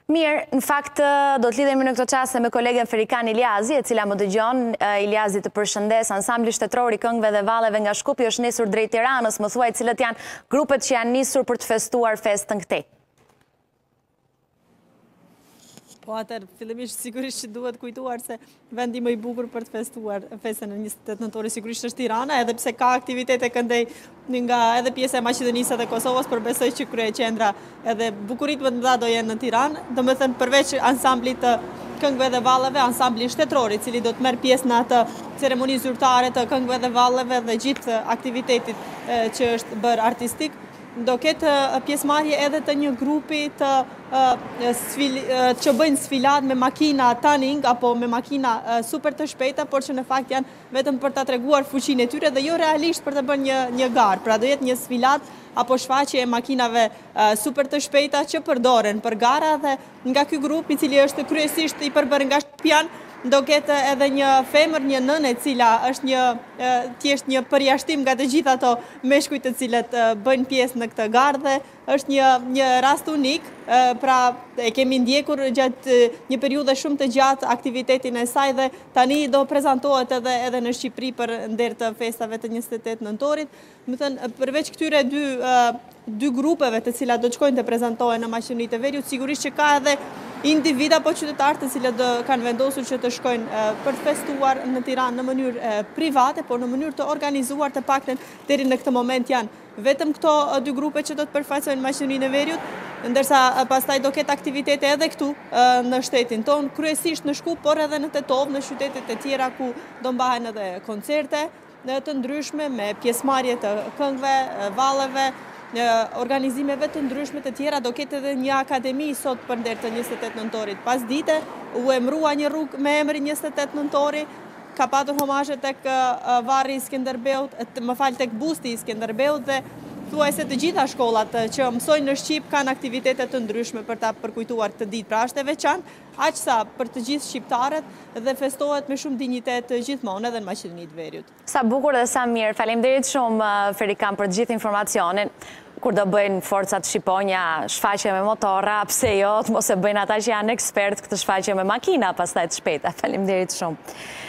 Mirë, në fakt do të lidhemi në këto qaste me kolegen Ferikan Iliazi, e cila më dëgjon. Iliazi, të përshëndes. Ansambli shtetror i këngëve dhe valleve nga Shkupi është nisur drejt Tiranës. Më thuaj cilët janë grupet që janë nisur për të festuar festën këtej. Po atër, fillimisht sigurisht që duhet kujtuar se vendi më i bukur për të festuar festën e 28 nëntori sigurisht është Tirana, edhe pse ka aktivitete këndej nga edhe pjesë e Maqedonisë dhe Kosovës, por besoj që kryeqendra edhe bukurit më të mëdha do jenë në Tiranë. Domethënë përveç ansamblit të këngëve dhe valleve, ansambli shtetror i cili do të merr pjesë në atë ceremoni zyrtare të këngëve dhe valleve dhe gjithë aktivitetit që është bërë artistik, do ketë pjesëmarrje edhe të një grupi që bëjnë sfilat me makina tanning apo me makina super të shpejta, por që në fakt janë vetëm për ta treguar fuqinë e tyre dhe jo realisht për të bërë një garë. Pra do jetë një sfilat apo shfaqje e makinave super të shpejta që përdoren për gara, dhe nga ky grup i cili është kryesisht i përbërë nga shtëpian, do ketë edhe një femër, një nënë e cila është thjesht një përjashtim nga të gjitha ato meshkujt të cilët bëjnë pjesë në këtë garë, dhe është një rast unik, pra e kemi ndjekur gjatë një periudhe shumë të gjatë aktivitetin e saj dhe tani do prezantohet edhe në Shqipëri për nder të festave të 28 nëntorit. Më thënë, përveç këtyre dy grupeve të cilat do të shkojnë të prezantohen në Maqedoninë të Veriut, sigurisht që ka edhe individa apo qytetarë të cilët kanë vendosur që të shkojnë për të festuar në Tiranë në mënyrë private, por në mënyrë të organizuar, të paktën deri në këtë moment janë vetëm këto dy grupe që do të përfaqësojnë Maqedoninë e Veriut, ndërsa pastaj do ketë aktivitete edhe këtu në shtetin tonë, kryesisht në Shkup, por edhe në Tetov, në qytetet e tjera ku do mbahen edhe koncerte të ndryshme me pjesëmarrje të këngëve, valleve, organizimeve të ndryshme të tjera. Do ketë edhe një akademi sot për nder të 28 nëntorit. Pas dite u emrua një rrugë me emrin 28 nëntori, ka patur homazhe tek varri i Skënderbeut, tek busti i Skënderbeut, dhe thuajse të gjitha shkollat që mësojnë në Shqip kanë aktivitete të ndryshme për ta përkujtuar këtë ditë. Pra është e veçantë, aq sa për të gjithë shqiptarët, dhe festohet me shumë dinjitet gjithmonë edhe në Maqedoninë të Veriut. Sa bukur dhe sa mirë. Faleminderit shumë Ferikan për të gjithë informacionin. Kur do bëjnë forcat shqiponja shfaqje me motorra, pse jo, mos e bëjnë ata që janë ekspert këtë shfaqje me makina pastaj të shpejta. Faleminderit shumë.